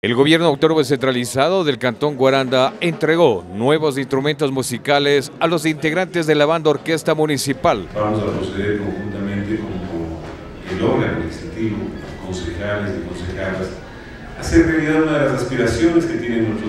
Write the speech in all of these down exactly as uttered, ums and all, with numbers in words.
El gobierno autónomo descentralizado del Cantón Guaranda entregó nuevos instrumentos musicales a los integrantes de la banda orquesta municipal. Vamos a proceder conjuntamente con el órgano legislativo, concejales y concejalas, a hacer realidad una de las aspiraciones que tienen nuestros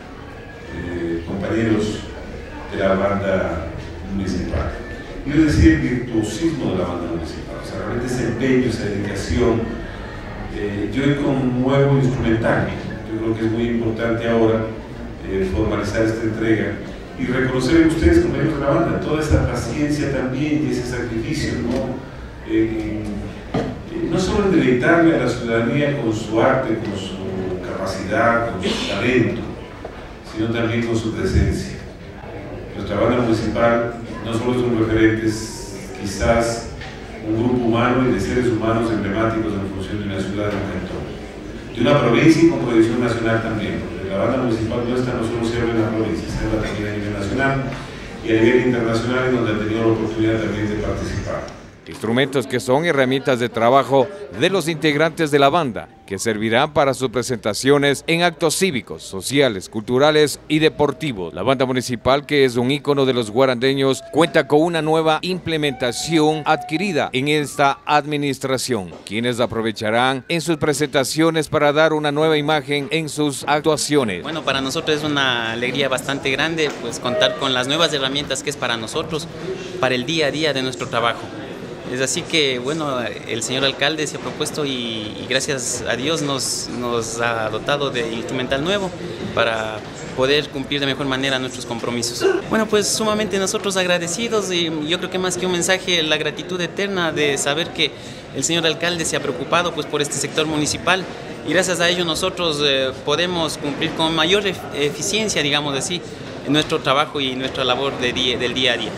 eh, compañeros de la banda municipal. Yo decía el virtuosismo de la banda municipal, o sea, realmente ese empeño, esa dedicación. Eh, yo con un nuevo instrumental, yo creo que es muy importante ahora eh, formalizar esta entrega y reconocer en ustedes, compañeros de la banda, toda esa paciencia también y ese sacrificio, ¿no? Eh, eh, no solo en deleitarle a la ciudadanía con su arte, con su capacidad, con su talento, sino también con su presencia. Nuestra banda municipal no solo son referentes, quizás un grupo humano y de seres humanos emblemáticos en función de una ciudad, de un cantón, de una provincia y con proyección nacional también, porque la banda municipal nuestra no solo se habla en la provincia, se habla también a nivel nacional y a nivel internacional, en donde ha tenido la oportunidad también de participar. Instrumentos que son herramientas de trabajo de los integrantes de la banda, que servirán para sus presentaciones en actos cívicos, sociales, culturales y deportivos. La banda municipal, que es un ícono de los guarandeños, cuenta con una nueva implementación adquirida en esta administración, quienes aprovecharán en sus presentaciones para dar una nueva imagen en sus actuaciones. Bueno, para nosotros es una alegría bastante grande pues contar con las nuevas herramientas que es para nosotros, para el día a día de nuestro trabajo. Es así que, bueno, el señor alcalde se ha propuesto y, y gracias a Dios nos, nos ha dotado de instrumental nuevo para poder cumplir de mejor manera nuestros compromisos. Bueno, pues sumamente nosotros agradecidos y yo creo que más que un mensaje, la gratitud eterna de saber que el señor alcalde se ha preocupado pues por este sector municipal y gracias a ello nosotros eh, podemos cumplir con mayor eficiencia, digamos así, en nuestro trabajo y nuestra labor de día, del día a día.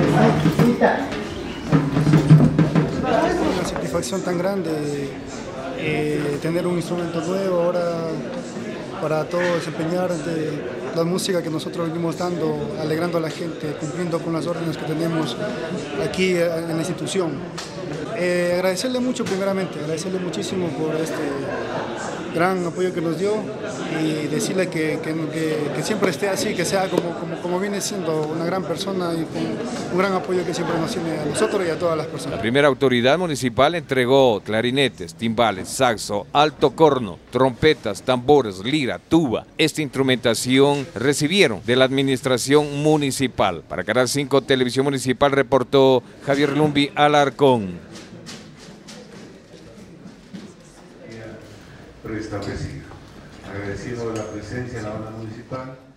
Una satisfacción tan grande eh, tener un instrumento nuevo ahora para todos desempeñar de la música que nosotros venimos dando, alegrando a la gente, cumpliendo con las órdenes que tenemos aquí en la institución. Eh, agradecerle mucho primeramente, agradecerle muchísimo por este gran apoyo que nos dio y decirle que, que, que, que siempre esté así, que sea como, como, como viene siendo una gran persona y con un gran apoyo que siempre nos tiene a nosotros y a todas las personas. La primera autoridad municipal entregó clarinetes, timbales, saxo, alto corno, trompetas, tambores, lira, tuba. Esta instrumentación recibieron de la administración municipal. Para Canal cinco Televisión Municipal reportó Javier Lumbi Alarcón. Preestablecido. Agradecido de la presencia de la banda municipal.